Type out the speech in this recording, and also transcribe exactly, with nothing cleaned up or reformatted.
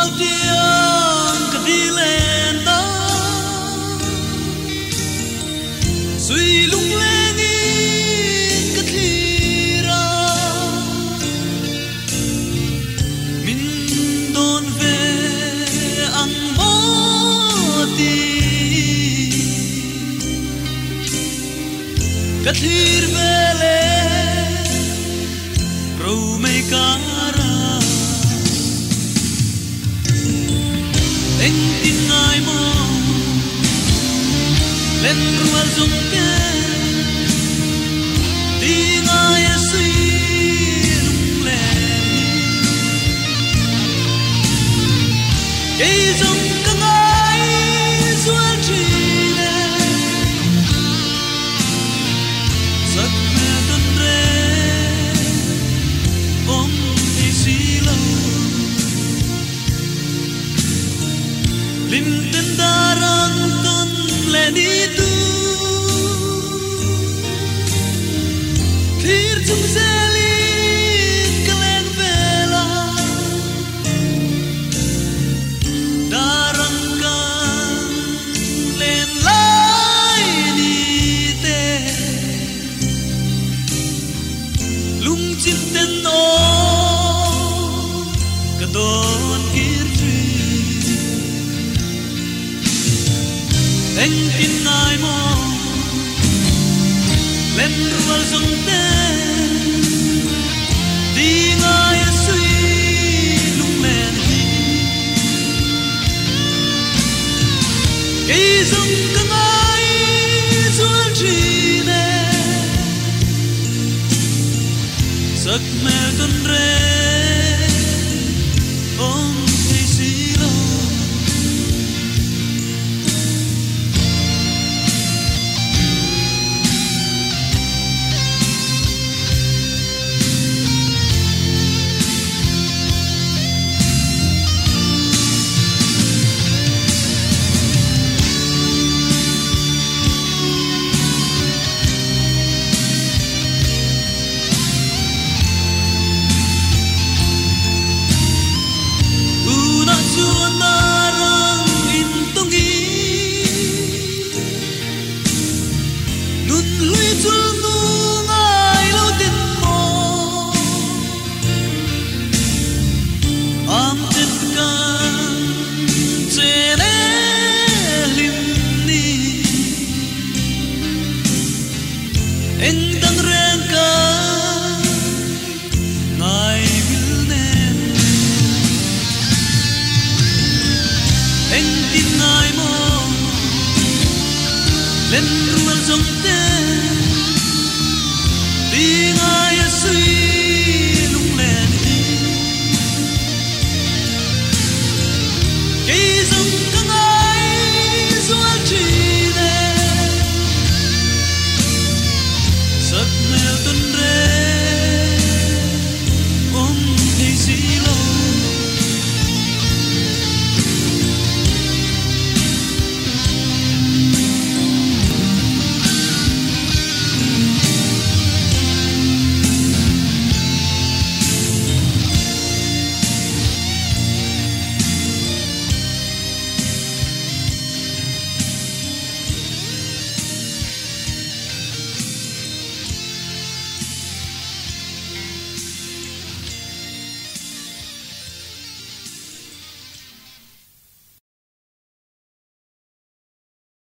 tiếng cất đi lên đó suy lung lên in cất đi ra mình đón về ăn bó ti cất đi về lên rồi mấy cá anh tin ngài mong lên ruột dung tên đi ngài suy lung lên cây dung các ngài ruột chỉ lên giấc mơ tuần rê ôm thì xí lâu lim tên darang ton lên đi tu thir chung zeli kalen vela darang kan lên lai đi te lung chim tên o cả đón kir anh tin ngài mong lên ruột dung tên đi ngài suy lung lên cây dung các ngài ruột chỉ nè giấc mơ tuần rê ôm thấy xí lâu anh đang rèn cả ngài vil nên anh tin ngài mong lên ruột dung tên đi ngài suy lung lên cây dung các ngài